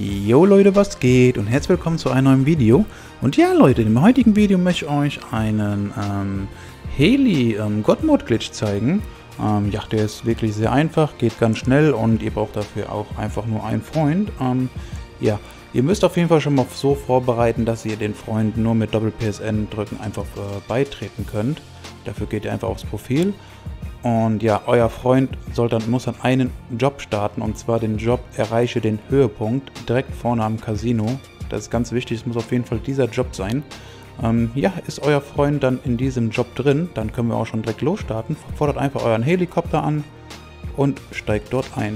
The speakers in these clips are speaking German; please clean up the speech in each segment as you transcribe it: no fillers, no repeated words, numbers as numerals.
Jo Leute, was geht und herzlich willkommen zu einem neuen Video. Und ja Leute, im heutigen Video möchte ich euch einen Heli God Mode Glitch zeigen. Ja, der ist wirklich sehr einfach, geht ganz schnell und ihr braucht dafür auch einfach nur einen Freund. Ja, ihr müsst auf jeden Fall schon mal so vorbereiten, dass ihr den Freund nur mit Doppel-PSN drücken einfach beitreten könnt. Dafür geht ihr einfach aufs Profil. Und ja, euer Freund muss dann einen Job starten, und zwar den Job erreiche den Höhepunkt direkt vorne am Casino. Das ist ganz wichtig, es muss auf jeden Fall dieser Job sein. Ja, ist euer Freund dann in diesem Job drin, dann können wir auch schon direkt losstarten. Fordert einfach euren Helikopter an und steigt dort ein.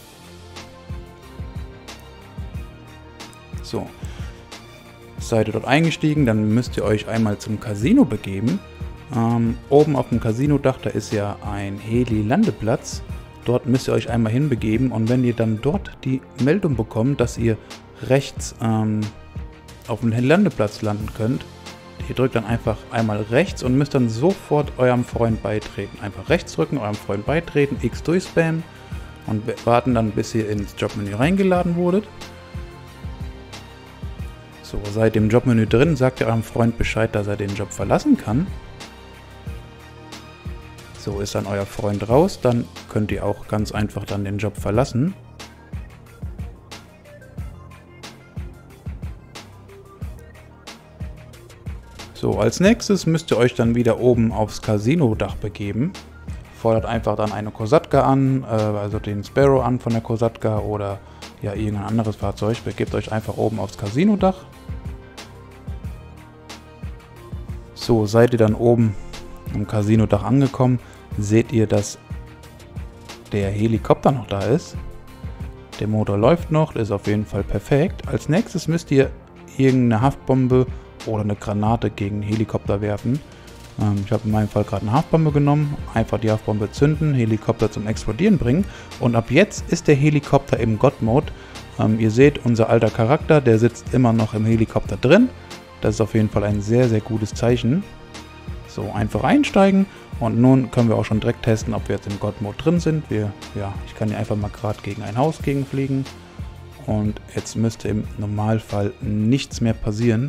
So, seid ihr dort eingestiegen, dann müsst ihr euch einmal zum Casino begeben. Oben auf dem Casino-Dach, da ist ja ein Heli-Landeplatz. Dort müsst ihr euch einmal hinbegeben, und wenn ihr dann dort die Meldung bekommt, dass ihr rechts auf dem Landeplatz landen könnt, ihr drückt dann einfach einmal rechts und müsst dann sofort eurem Freund beitreten. Einfach rechts drücken, eurem Freund beitreten, X durchspammen und warten dann, bis ihr ins Jobmenü reingeladen wurdet. So, seid im Jobmenü drin, sagt ihr eurem Freund Bescheid, dass er den Job verlassen kann. So, ist dann euer Freund raus, dann könnt ihr auch ganz einfach dann den Job verlassen. So, als nächstes müsst ihr euch dann wieder oben aufs Casino-Dach begeben. Fordert einfach dann eine Kosatka an, also den Sparrow an von der Kosatka oder ja irgendein anderes Fahrzeug. Begebt euch einfach oben aufs Casino-Dach. So, seid ihr dann oben am Casino-Dach angekommen, seht ihr, dass der Helikopter noch da ist. Der Motor läuft noch, ist auf jeden Fall perfekt. Als nächstes müsst ihr irgendeine Haftbombe oder eine Granate gegen den Helikopter werfen. Ich habe in meinem Fall gerade eine Haftbombe genommen. Einfach die Haftbombe zünden, Helikopter zum Explodieren bringen. Und ab jetzt ist der Helikopter im God Mode. Ihr seht, unser alter Charakter, der sitzt immer noch im Helikopter drin. Das ist auf jeden Fall ein sehr, sehr gutes Zeichen. So, einfach einsteigen, und nun können wir auch schon direkt testen, ob wir jetzt im God Mode drin sind. Ich kann hier einfach mal gerade gegen ein Haus gegenfliegen, und jetzt müsste im Normalfall nichts mehr passieren.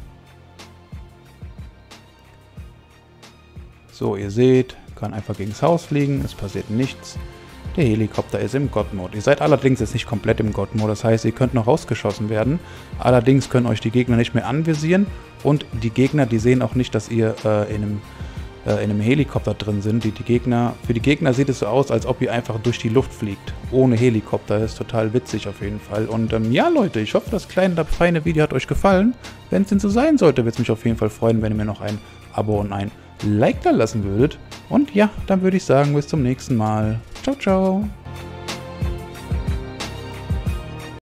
So, ihr seht, kann einfach gegen das Haus fliegen, es passiert nichts. Der Helikopter ist im God Mode. Ihr seid allerdings jetzt nicht komplett im God Mode, das heißt, ihr könnt noch rausgeschossen werden. Allerdings können euch die Gegner nicht mehr anvisieren, und die Gegner, die sehen auch nicht, dass ihr in einem Helikopter drin sind. Für die Gegner sieht es so aus, als ob ihr einfach durch die Luft fliegt. Ohne Helikopter. Das ist total witzig auf jeden Fall. Und ja Leute, ich hoffe, das kleine, feine Video hat euch gefallen. Wenn es denn so sein sollte, würde es mich auf jeden Fall freuen, wenn ihr mir noch ein Abo und ein Like da lassen würdet. Und ja, dann würde ich sagen, bis zum nächsten Mal. Ciao, ciao.